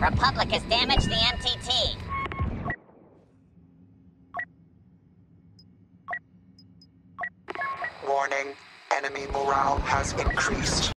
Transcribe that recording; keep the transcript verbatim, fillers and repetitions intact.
Republic has damaged the M T T. Warning, enemy morale has increased.